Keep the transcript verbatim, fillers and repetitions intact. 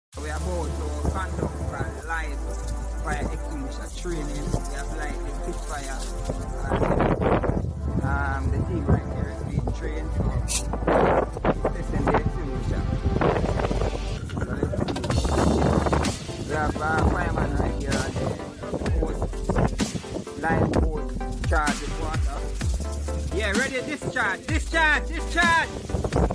We are about to conduct a live fire extinguisher training. We have like the pitch fire. Um, the team right here is being trained for testing the extinguisher. So let's see. We have a fireman right here and the hose, line hose charged with water. Yeah, ready to discharge, discharge, discharge!